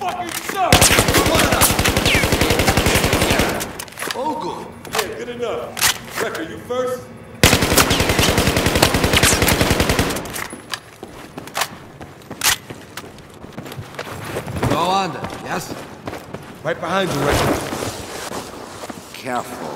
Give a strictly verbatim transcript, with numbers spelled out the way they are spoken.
fucking suck! All good. Yeah, good enough. Wrecker, you first? Go under, yes? Right behind you, Wrecker. Careful.